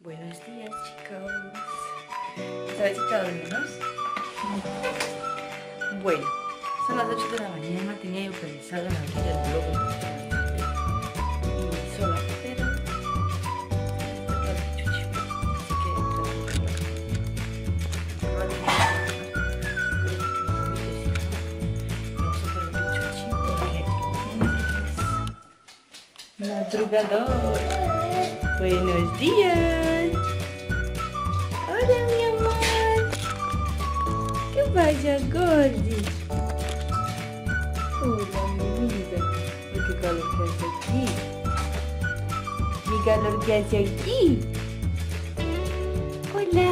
Buenos días, chicos. ¿Esta vez echado de menos? Bueno, son las 8 de la mañana. Tenía yo pensado en abrir el blog y sola, pero está el chuchi. Así que vamos a hacer el chuchi porque es madrugador. Buenos días. Hola, mi amor. ¿Qué pasa, Gordy? Hola, mi vida. Ay, qué calor que hace aquí. Mi calor que hace aquí. Hola.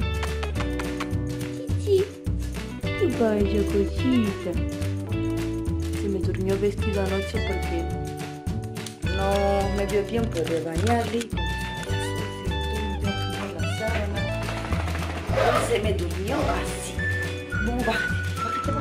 Chichi. ¿Qué pasa, cosita? Se me durmió vestido anoche porque no me dio tiempo de bañarle. Se me durmió así. No, bájate.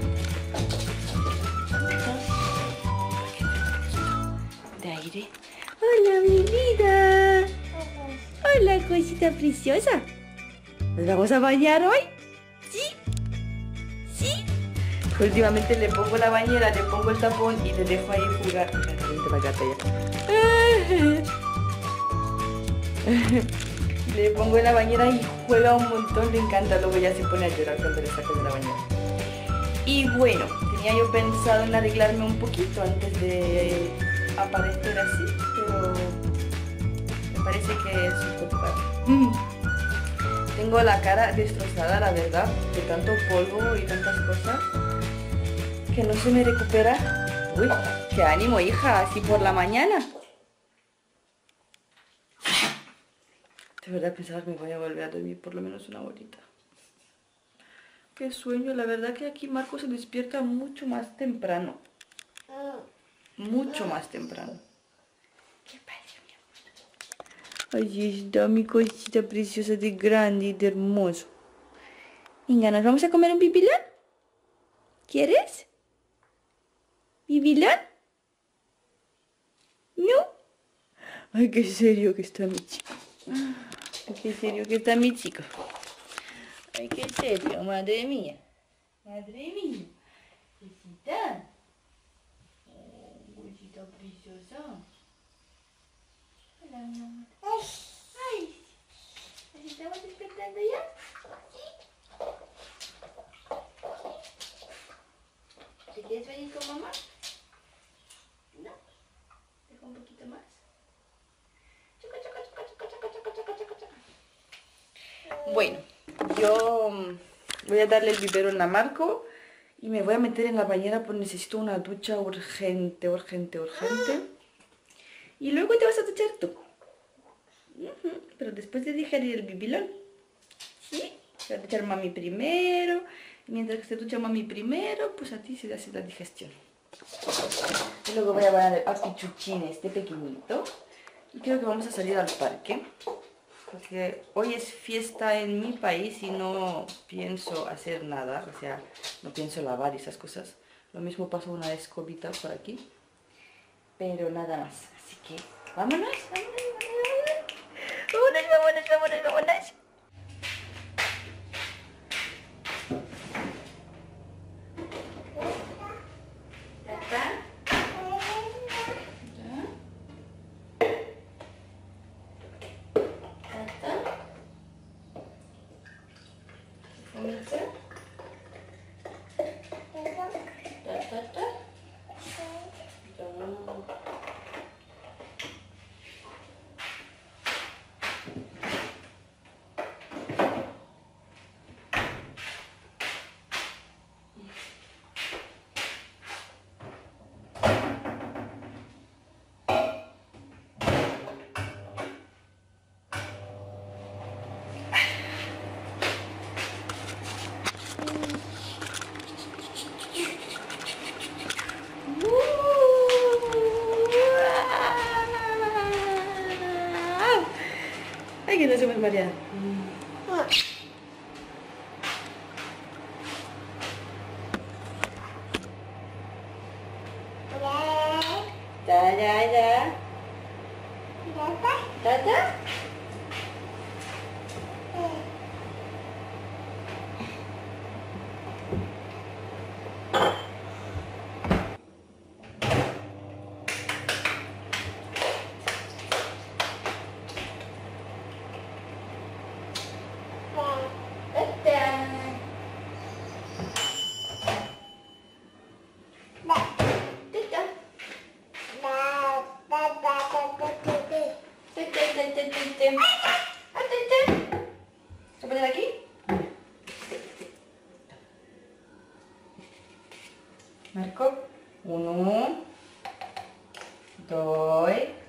De aire. Hola, mi vida. Hola, cosita preciosa. ¿Nos vamos a bañar hoy? ¿Sí? ¿Sí? Últimamente le pongo la bañera, le pongo el tapón y le dejo ahí jugar. Vente para acá, Le pongo en la bañera y juega un montón, le encanta, luego ya se pone a llorar cuando le saco de la bañera. Y bueno, tenía yo pensado en arreglarme un poquito antes de aparecer así, pero me parece que es un poco tarde. Tengo la cara destrozada, la verdad, de tanto polvo y tantas cosas, que no se me recupera. Uy, qué ánimo, hija, así por la mañana. De verdad pensaba que me voy a volver a dormir por lo menos una horita. Qué sueño, la verdad que aquí Marco se despierta mucho más temprano. Mucho más temprano. ¿Qué pasa, mi amor? Ahí está mi cosita preciosa de grande y de hermoso. Venga, ¿nos vamos a comer un bibilón? ¿Quieres? ¿Bibilón? ¿No? Ay, qué serio que está mi chico. Ay, qué serio que está mi chico. Ay, qué serio, madre mía. Madre mía. Besita. Oh, besita preciosa. Hola, mi amor. Ay. ¿Nos estamos despertando ya? ¿Sí? ¿Te quieres venir con mamá? ¿No? Deja un poquito más. Bueno, yo voy a darle el biberón a Marco y me voy a meter en la bañera porque necesito una ducha urgente. Y luego te vas a duchar tú. Pero después de digerir el bibilón. ¿Sí? Se va a duchar mami primero. Y mientras que se ducha mami primero, pues a ti se hace la digestión. Y luego voy a bañar a Pichuchín, este pequeñito. Y creo que vamos a salir al parque. Porque hoy es fiesta en mi país y no pienso hacer nada, o sea, no pienso lavar esas cosas. Lo mismo pasó una escobita por aquí, pero nada más. Así que, vámonos. Ay, que no se me marea. ¿Tata? Atente. Atente. ¿Se poner aquí? Marco. 1, 2,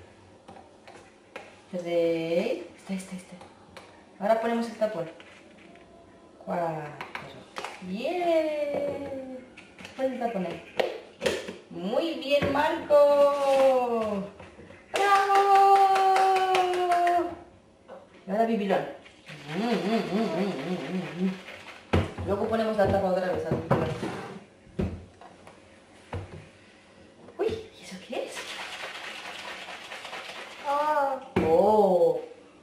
3. Este. Ahora ponemos el tapón. 4. ¡Bien! Pon el tapón ahí. Muy bien, Marco. ¡Bravo! Y ahora bibilón. Luego ponemos la tapa otra vez al bibilón. Uy, ¿y eso qué es? Oh. Oh.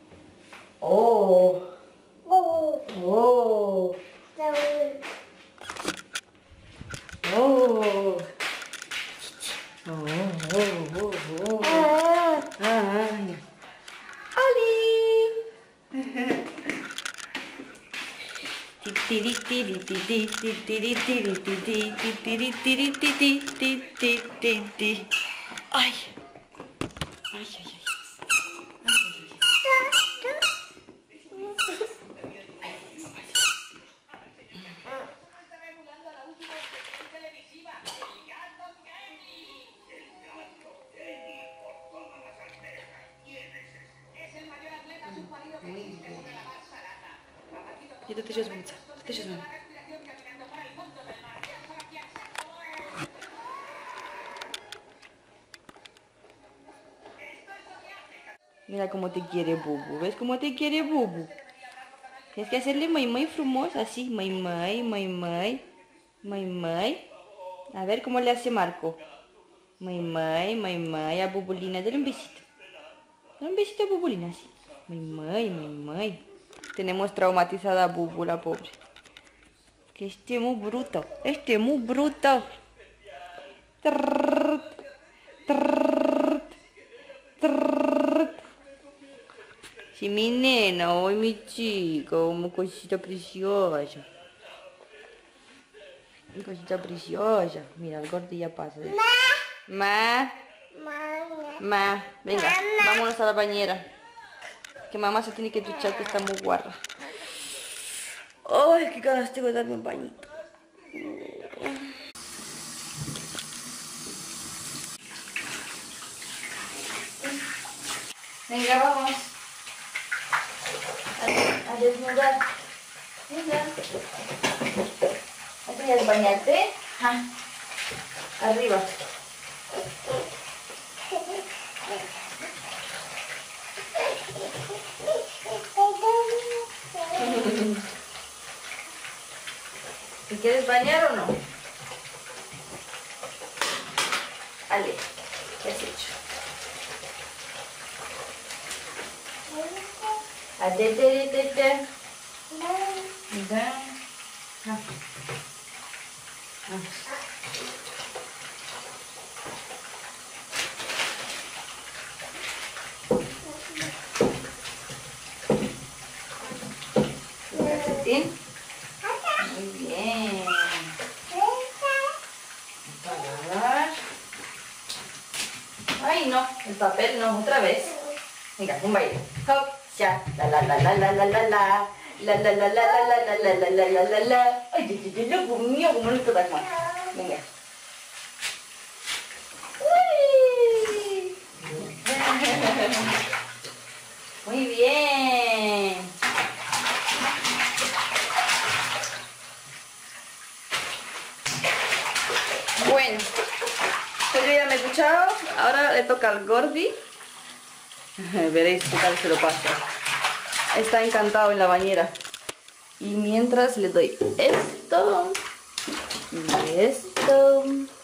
Oh. Oh. Oh. Oh. Oh. Ay. ¡Ali! Ay. I to też jest wódca. To też jest wódca. Mira cómo te quiere Bubu. ¿Ves cómo te quiere Bubu? Tienes que hacerle muy frumosa, así. Muy. A ver cómo le hace Marco. Muy. A Bubulina, dale un besito. Dale un besito a Bubulina, así. Muy. Tenemos traumatizada a Bubu, la pobre. Que este es muy bruto. Trrrt, trrrt, trrrt. Sí, mi nena, hoy mi chico, una cosita preciosa. Una cosita preciosa. Mira, el gordo ya pasa. Ma. Venga, vámonos a la bañera. Que mamá se tiene que duchar, que está muy guarra. Ay, qué ganas tengo de darme un bañito. Venga, vamos a desnudar. Venga. ¿Quieres bañarte? Ah. Arriba. ¿Te quieres bañar o no? Ale, ¿qué has hecho? Atete. Mira. ¿Calcetín? Muy bien. Ay, no, el papel no, otra vez. Venga, un baile. Hop, ya. La. Ay, loco mío, como no te das más. Venga. Uy. Muy bien. Bueno, pues yo ya me he duchado, ahora le toca al Gordi. Veréis qué tal se lo pasa. Está encantado en la bañera. Y mientras le doy esto, y esto,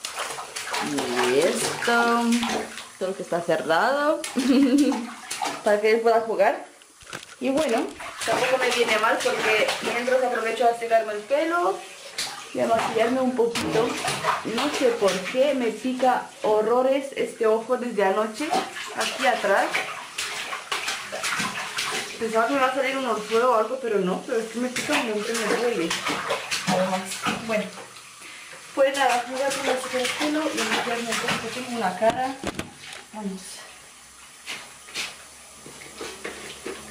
todo lo que está cerrado, para que él pueda jugar. Y bueno, tampoco me viene mal porque mientras aprovecho a secarme el pelo y a maquillarme un poquito. No sé por qué me pica horrores este ojo desde anoche, aquí atrás. Pensaba que me iba a salir un orzuelo o algo, pero no, pero es que me pica un montón, me duele. Además, bueno, pues nada, me voy a poner así el pelo y a maquillarme un poco, porque tengo una cara. Vamos.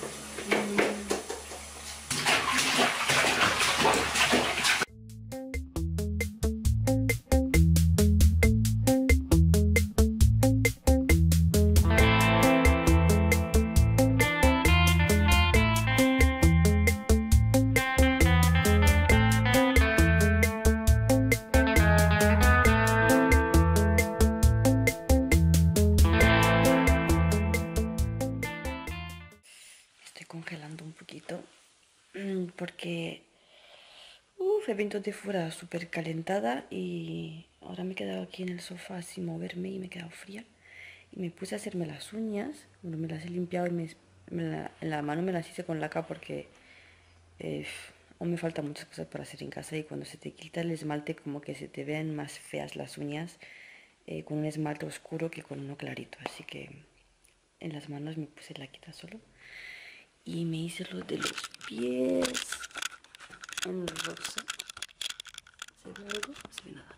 congelando un poquito porque he venido de fuera súper calentada y ahora me he quedado aquí en el sofá sin moverme y me he quedado fría. Y me puse a hacerme las uñas. Bueno, me las he limpiado y en la mano me las hice con laca porque aún me faltan muchas cosas para hacer en casa y cuando se te quita el esmalte como que se te ven más feas las uñas con un esmalte oscuro que con uno clarito. Así que en las manos me puse laquita solo. Y me hice lo de los pies en rosa. ¿Se ve algo? No se ve nada.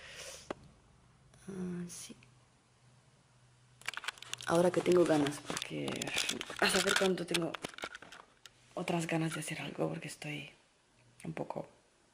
Sí. Ahora que tengo ganas, porque a saber cuánto tengo otras ganas de hacer algo, porque estoy un poco...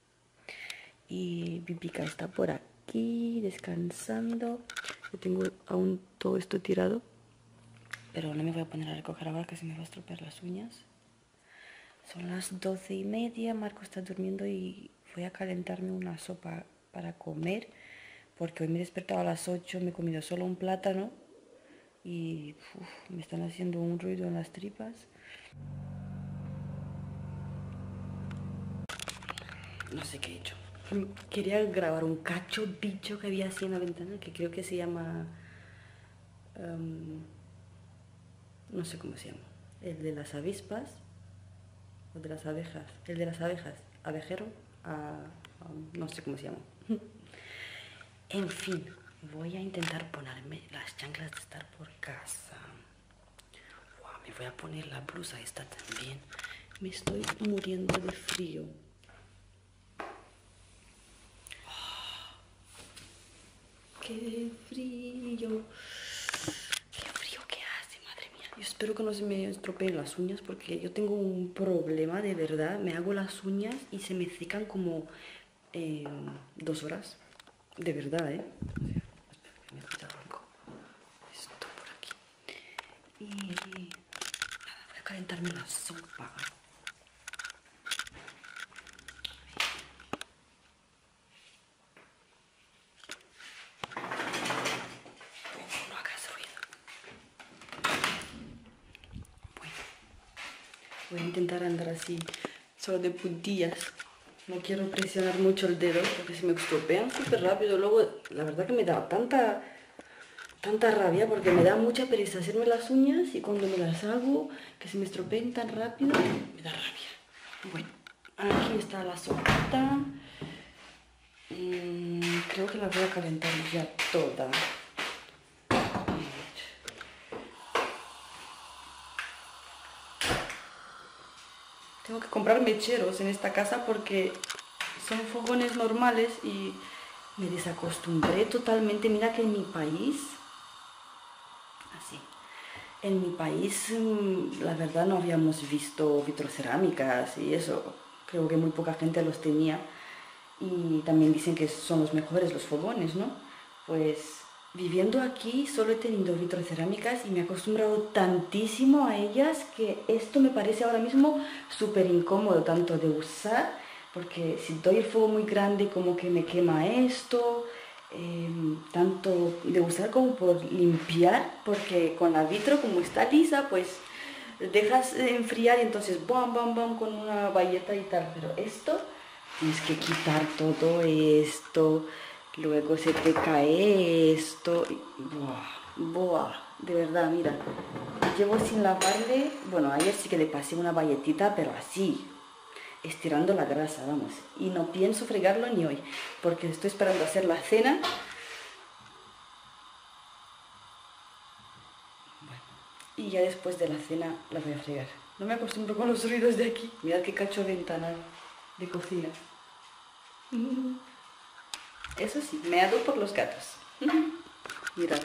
Y Pipica está por aquí, descansando. Yo tengo aún todo esto tirado, pero no me voy a poner a recoger ahora que se me va a estropear las uñas. Son las 12:30, Marco está durmiendo y voy a calentarme una sopa para comer, porque hoy me he despertado a las 8, me he comido solo un plátano y me están haciendo un ruido en las tripas. No sé qué he hecho. Quería grabar un cacho bicho que había así en la ventana, que creo que se llama... no sé cómo se llama. El de las avispas. O de las abejas. El de las abejas. Abejero. No sé cómo se llama. En fin, voy a intentar ponerme las chanclas de estar por casa. Me voy a poner la blusa esta también. Me estoy muriendo de frío. ¡Qué frío! ¡Qué frío que hace, madre mía! Yo espero que no se me estropeen las uñas porque yo tengo un problema de verdad. Me hago las uñas y se me secan como 2 horas. De verdad, ¿eh? Me he quitado algo. Esto por aquí. Y nada, voy a calentarme la sopa. No hagas ruido. Bueno, voy a intentar andar así, solo de puntillas. No quiero presionar mucho el dedo porque se me estropean súper rápido. Luego, la verdad que me da tanta rabia porque me da mucha pereza hacerme las uñas y cuando me las hago, que se me estropeen tan rápido, me da rabia. Bueno, aquí está la sopita. Creo que la voy a calentar ya toda. Tengo que comprar mecheros en esta casa porque son fogones normales y me desacostumbré totalmente. Mira que en mi país, así, en mi país la verdad no habíamos visto vitrocerámicas y eso. Creo que muy poca gente los tenía y también dicen que son los mejores los fogones, ¿no? Pues viviendo aquí solo he tenido vitrocerámicas y me he acostumbrado tantísimo a ellas que esto me parece ahora mismo súper incómodo tanto de usar, porque si doy el fuego muy grande como que me quema esto, tanto de usar como por limpiar, porque con la vitro como está lisa pues dejas enfriar y entonces bam bam bam con una bayeta y tal, pero esto tienes que quitar todo esto. Luego se te cae esto. Buah, de verdad, mira. Llevo sin lavarle. Bueno, ayer sí que le pasé una bayetita, pero así, estirando la grasa, vamos. Y no pienso fregarlo ni hoy, porque estoy esperando hacer la cena. Bueno, y ya después de la cena la voy a fregar. No me acostumbro con los ruidos de aquí. Mirad qué cacho ventanal de cocina. Eso sí, meado por los gatos. Mirad.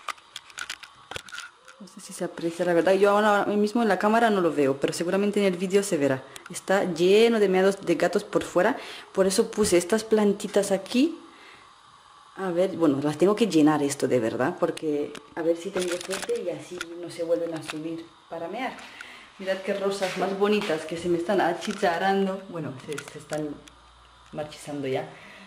No sé si se aprecia, la verdad. Yo ahora mismo en la cámara no lo veo, pero seguramente en el vídeo se verá. Está lleno de meados de gatos por fuera. Por eso puse estas plantitas aquí. A ver, bueno, las tengo que llenar esto de verdad, porque a ver si tengo suerte y así no se vuelven a subir para mear. Mirad qué rosas más bonitas que se me están achicharrando. Bueno, se están marchizando ya.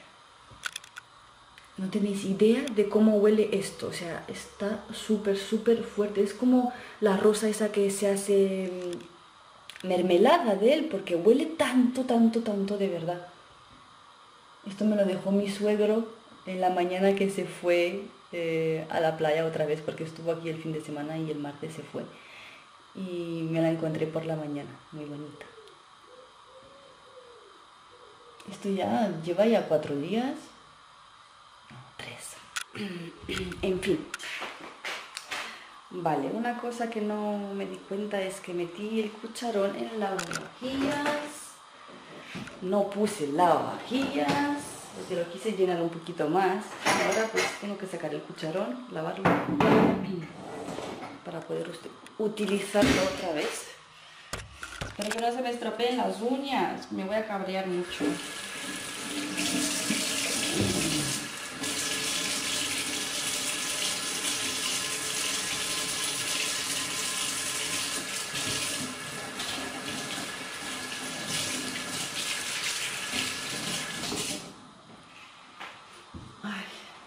No tenéis idea de cómo huele esto, o sea, está súper, súper fuerte. Es como la rosa esa que se hace mermelada de él, porque huele tanto, tanto, tanto de verdad. Esto me lo dejó mi suegro en la mañana que se fue a la playa otra vez, porque estuvo aquí el fin de semana y el martes se fue. Y me la encontré por la mañana, muy bonita. Esto ya lleva ya 4 días. No, 3. En fin. Vale, una cosa que no me di cuenta es que metí el cucharón en lavavajillas. No puse lavavajillas, porque lo quise llenar un poquito más. Ahora pues tengo que sacar el cucharón, lavarlo para poder utilizarlo otra vez. Espero que no se me estropeen las uñas, me voy a cabrear mucho. Ay.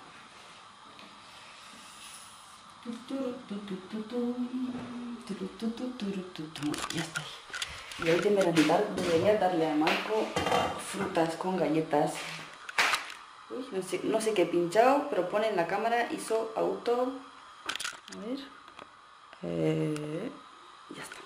Ya está. Y hoy debería darle a Marco frutas con galletas. Uy, no sé qué he pinchado, pero pone en la cámara, hizo auto. A ver. Ya está.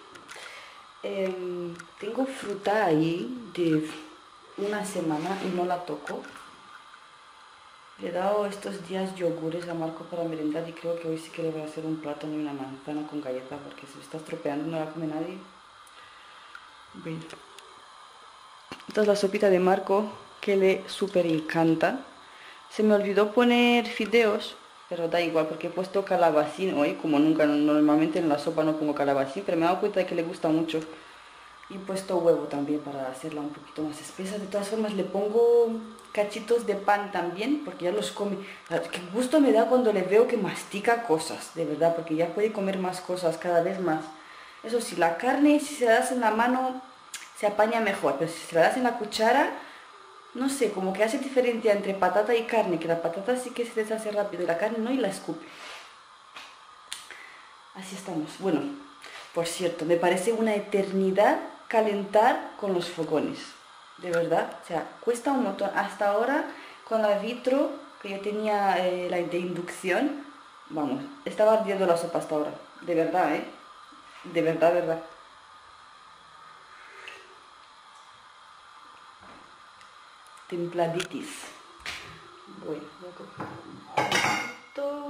Tengo fruta ahí de una semana y no la toco. Le he dado estos días yogures a Marco para merendar y creo que hoy sí que le voy a hacer un plátano y una manzana con galleta porque se está estropeando y no la come nadie. Bueno. Esta es la sopita de Marco que le súper encanta. Se me olvidó poner fideos, pero da igual porque he puesto calabacín hoy, como nunca, normalmente en la sopa no pongo calabacín, pero me he dado cuenta de que le gusta mucho. Y he puesto huevo también para hacerla un poquito más espesa. De todas formas le pongo cachitos de pan también, porque ya los come. Qué gusto me da cuando le veo que mastica cosas, de verdad, porque ya puede comer más cosas cada vez más. Eso sí, la carne, si se la das en la mano, se apaña mejor, pero si se la das en la cuchara, no sé, como que hace diferencia entre patata y carne, que la patata sí que se deshace rápido y la carne no, y la escupe. Así estamos. Bueno, por cierto, me parece una eternidad calentar con los fogones, de verdad, o sea, cuesta un montón. Hasta ahora con la vitro que yo tenía, la de inducción, vamos, estaba ardiendo la sopa hasta ahora, de verdad, de verdad, verdad. Templaditis. Voy a coger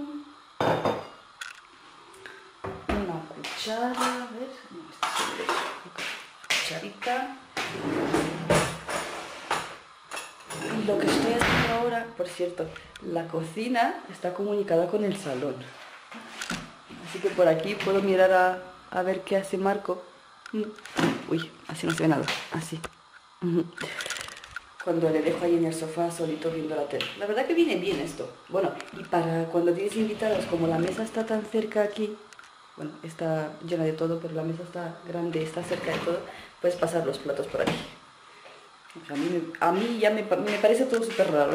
una cuchara, a ver, no, cucharita. Y lo que estoy haciendo ahora, por cierto, la cocina está comunicada con el salón. Así que por aquí puedo mirar a ver qué hace Marco. Uy, así no se ve nada, así. Cuando le dejo ahí en el sofá solito viendo la tele. La verdad que viene bien esto. Bueno, y para cuando tienes invitados, como la mesa está tan cerca aquí, bueno, está llena de todo, pero la mesa está grande, está cerca de todo, puedes pasar los platos por aquí. O sea, a mí ya me parece todo súper raro.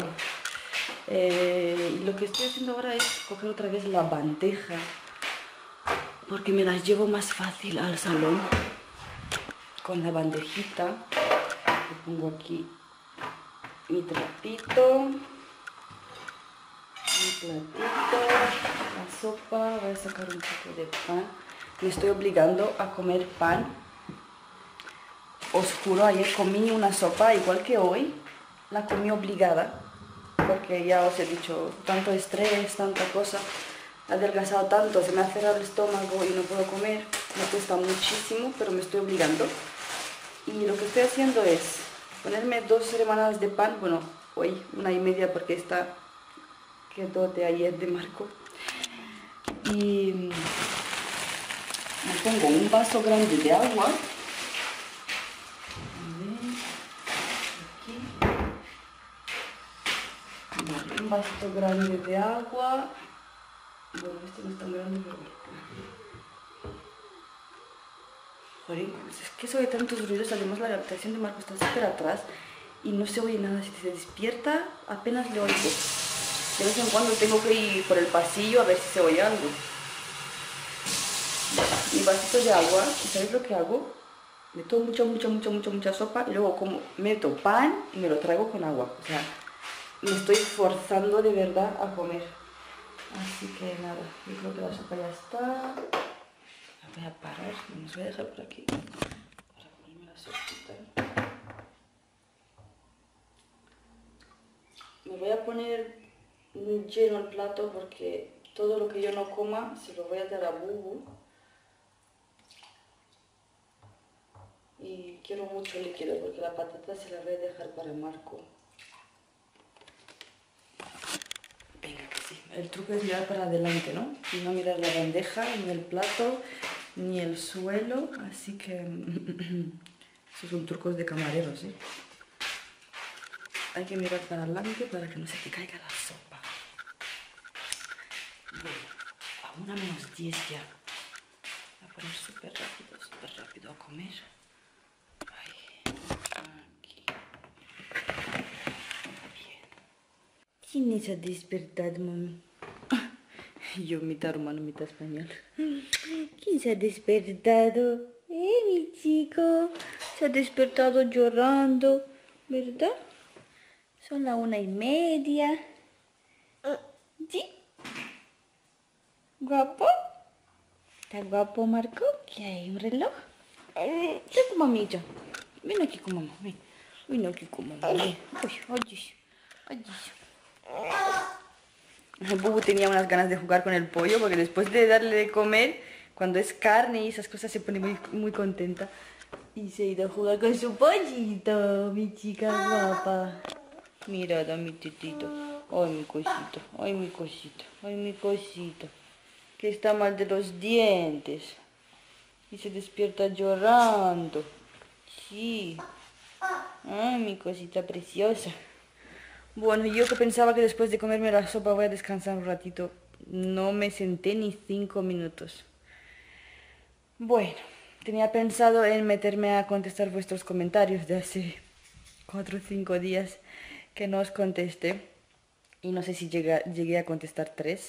Y lo que estoy haciendo ahora es coger otra vez la bandeja, porque me las llevo más fácil al salón. Con la bandejita, le pongo aquí mi trapito, mi platito, la sopa. Voy a sacar un poco de pan. Me estoy obligando a comer pan. Os juro, ayer comí una sopa igual que hoy. La comí obligada, porque ya os he dicho, tanto estrés, tanta cosa. He adelgazado tanto, se me ha cerrado el estómago y no puedo comer. Me cuesta muchísimo, pero me estoy obligando. Y lo que estoy haciendo es ponerme 2 rebanadas de pan, bueno, hoy 1,5 porque esta quedó de ayer de Marco. Y me pongo un vaso grande de agua. Aquí. Vale, un vaso grande de agua. Bueno, este no es tan grande, pero bueno. Joder, es que se oye tantos ruidos, además la habitación de Marco está súper atrás y no se oye nada. Si se despierta, apenas le oigo. De vez en cuando tengo que ir por el pasillo a ver si se oye algo. Mi vasito de agua, ¿y sabéis lo que hago? Meto mucha sopa y luego como meto pan y me lo traigo con agua. O sea, me estoy forzando de verdad a comer. Así que nada, yo creo que la sopa ya está. La voy a parar, me voy a dejar por aquí para ponerme la sopita. Me voy a poner lleno el plato porque todo lo que yo no coma se lo voy a dar a Bubu. Y quiero mucho líquido porque la patata se la voy a dejar para Marco. Venga, que sí. El truco es mirar para adelante, ¿no? Y no mirar la bandeja, ni el plato, ni el suelo. Así que esos son trucos de camareros, ¿eh? Hay que mirar para adelante para que no se te caiga la sopa. Bueno, a 1:10 ya. Voy a poner súper rápido a comer. ¿Quién se ha despertado, mami? Yo, mitad rumano, mitad español. ¿Quién se ha despertado? Mi chico. Se ha despertado llorando, ¿verdad? Son las 1:30. ¿Sí? ¿Guapo? ¿Está guapo, Marco? ¿Qué hay? ¿Un reloj? Ven con mamita. Ven aquí con mamá. Ven aquí con mamá. Ven. Uy. Bubu tenía unas ganas de jugar con el pollo porque después de darle de comer, cuando es carne y esas cosas se pone muy contenta. Y se ha ido a jugar con su pollito, mi chica guapa. Mirad a mi titito. Ay, mi cosito, ay, mi cosito, ay, mi cosito. Que está mal de los dientes. Y se despierta llorando. Sí. Ay, mi cosita preciosa. Bueno, yo que pensaba que después de comerme la sopa voy a descansar un ratito. No me senté ni 5 minutos. Bueno, tenía pensado en meterme a contestar vuestros comentarios de hace 4 o 5 días que no os contesté. Y no sé si llegué a contestar 3.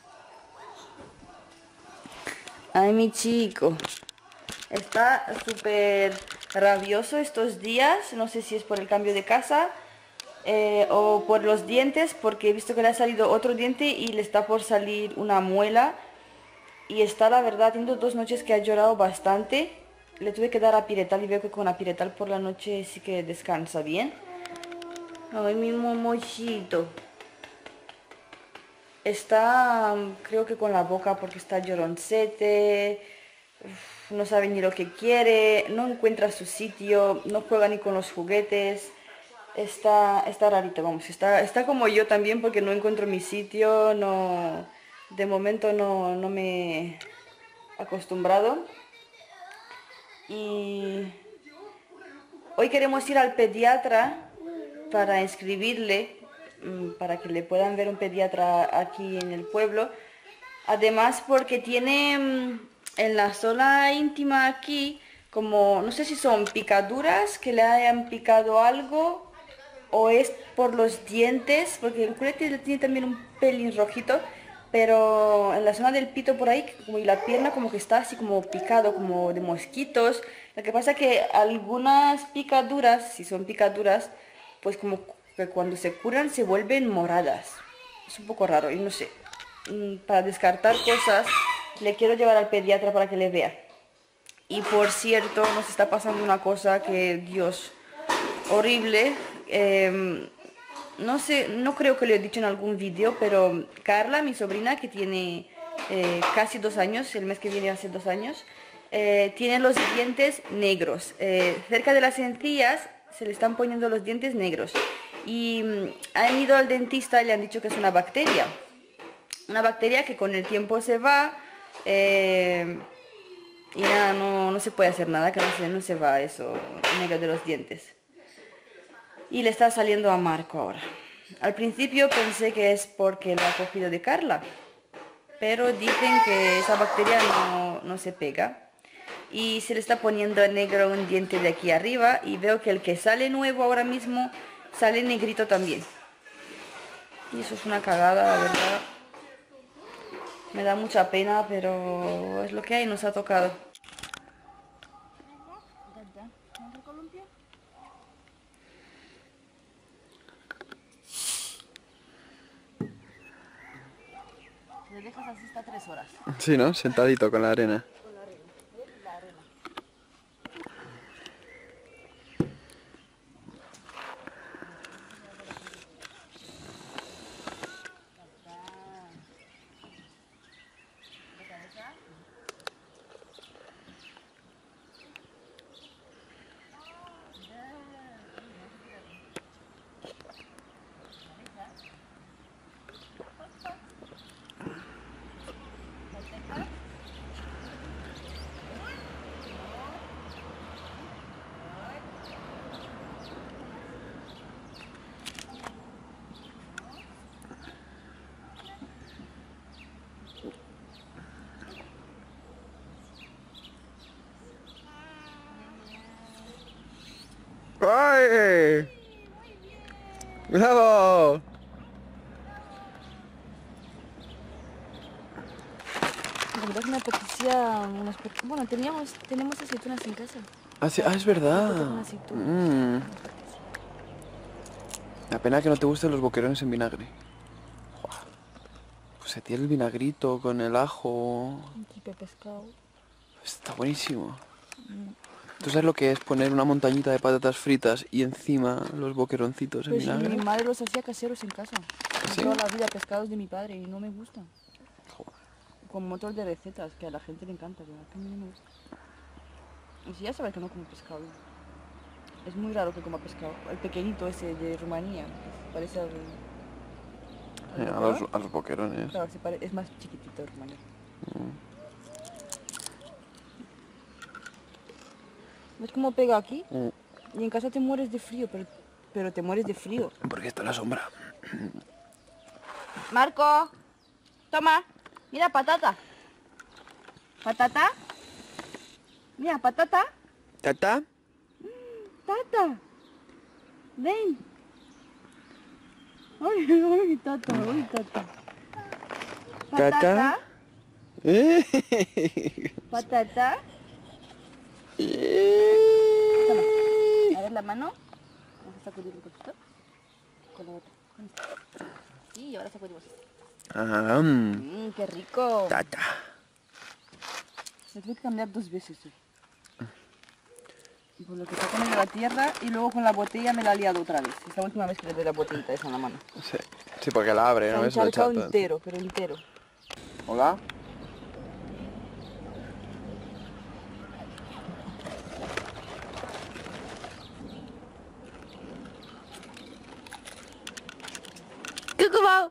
Ay, mi chico. Está súper rabioso estos días. No sé si es por el cambio de casa. O por los dientes, porque he visto que le ha salido otro diente y le está por salir una muela. Y está, la verdad, teniendo 2 noches que ha llorado bastante. Le tuve que dar apiretal y veo que con apiretal por la noche sí que descansa bien. Ay, mi momochito. Está, creo que con la boca porque está lloroncete. No sabe ni lo que quiere, no encuentra su sitio, no juega ni con los juguetes. Está rarito, vamos, está como yo también porque no encuentro mi sitio, no, de momento no me he acostumbrado. Y hoy queremos ir al pediatra para inscribirle, para que le puedan ver un pediatra aquí en el pueblo. Además porque tiene en la zona íntima aquí, como, no sé si son picaduras, que le hayan picado algo. O es por los dientes, porque el culete tiene también un pelín rojito, pero en la zona del pito por ahí, como y la pierna como que está así como picado, como de mosquitos. Lo que pasa que algunas picaduras, si son picaduras, pues como que cuando se curan se vuelven moradas. Es un poco raro y no sé. Para descartar cosas, le quiero llevar al pediatra para que le vea. Y por cierto, nos está pasando una cosa que, Dios, horrible. No sé, no creo que lo he dicho en algún vídeo, pero Carla, mi sobrina, que tiene casi 2 años, el mes que viene hace 2 años, tiene los dientes negros. Cerca de las encías se le están poniendo los dientes negros. Y han ido al dentista y le han dicho que es una bacteria. Una bacteria que con el tiempo se va y nada, no se puede hacer nada, que no se va eso negro de los dientes. Y le está saliendo a Marco ahora. Al principio pensé que es porque lo ha cogido de Carla, pero dicen que esa bacteria no se pega. Y se le está poniendo negro un diente de aquí arriba y veo que el que sale nuevo ahora mismo sale negrito también. Y eso es una cagada, la verdad. Me da mucha pena, pero es lo que hay, nos ha tocado. ¿Otro columpio? Le dejas así hasta 3 horas. Sí, ¿no? Sentadito con la arena. Con la arena. ¿Ves? La arena. ¿De cabeza? ¡Ay! ¡Bravo! La verdad que me apetecía unas... Bueno, tenemos aceitunas en casa. Ah, sí, es Yo tengo verdad. una aceituna. La pena que no te gusten los boquerones en vinagre. Buah. Pues se tiene el vinagrito con el ajo. Un tipo de pescado. Está buenísimo. ¿Tú sabes lo que es poner una montañita de patatas fritas y encima los boqueroncitos en Pero si vinagre? mi madre los hacía caseros en casa. ¿Sí? Toda la vida pescados de mi padre y no me gustan. Joder. Con un montón de recetas que a la gente le encanta, pero a mí no me gusta. Y si ya sabes que no como pescado. Es muy raro que coma pescado. El pequeñito ese de Rumanía, que parece al boquerón. A los boquerones. Claro, es más chiquitito el Rumanía. ¿Ves cómo pega aquí? Y en casa te mueres de frío, pero te mueres de frío. Porque está la sombra. Marco, toma, mira patata. ¿Patata? Mira, patata. ¿Tata? Tata. Ven. Ay, ay, tata, ay, tata. ¿Tata? Patata. Toma. A ver la mano. Vamos a sacudir un poquito. Con la otra. Con esta. Sí, ahora sacudimos. Qué rico. Tata. Me tuve que cambiar 2 veces. Por lo que está comiendo la tierra y luego con la botella me la ha liado otra vez. Es la última vez que le doy la botellita esa en la mano. Sí, sí, porque la abre, Se ¿no? ha Es la encharcado chata. entero, pero entero. Hola. ¡Cucubao!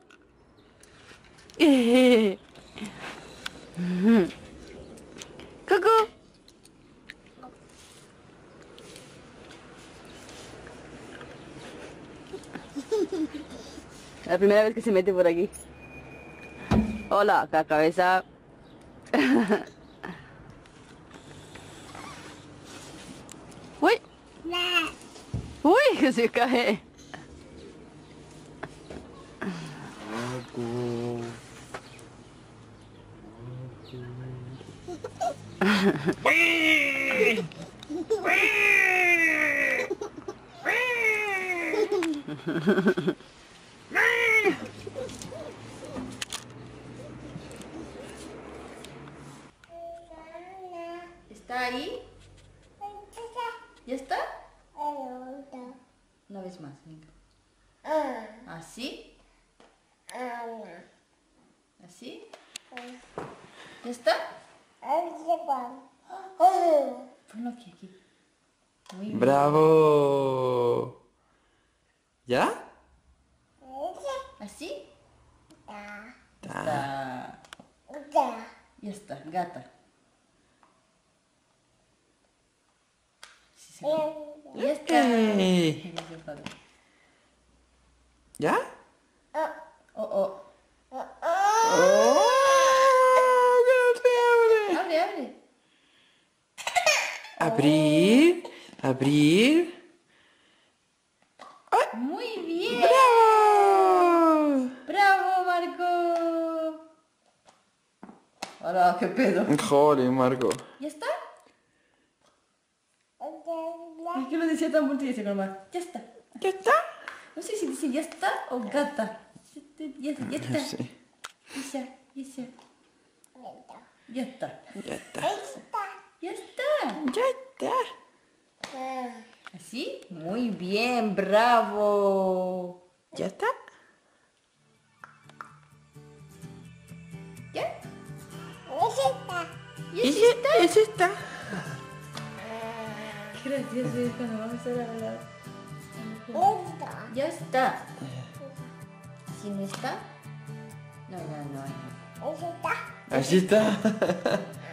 ¡Cucu! La primera vez que se mete por aquí. Hola, cabeza. ¡Uy! ¡Uy! Que se cae. ¿Está ahí? ¿Ya está? Una vez más, venga. ¿Así? ¿Así? ¿Ya está? Ponlo aquí, aquí. Muy bien. ¡Bravo! ¿Ya? ¿Así? Ta. Está. Ya está, gata. Sí, sí. Ya está. ¿Ya? Oh, oh. ¡Oh! ¡Que no se abre! Abre, abre. Abrir, abrir. Muy bien. ¡Bravo! ¡Bravo, Marco! Ahora, ¿qué pedo? Joder, Marco. ¿Ya está? Es que lo decía tan bonito y decía con mamá, ya está. ¿Ya está? No sé si dice ya está o gata. Ya está. No sé. Ya está. Ya está. Ya está. Ya está. ¿Así? Muy bien, bravo. ¿Ya está? ¿Ya? Ese está. Qué gracioso es cuando vamos a hablar. Ya está. ¿Si no está? No. Así está.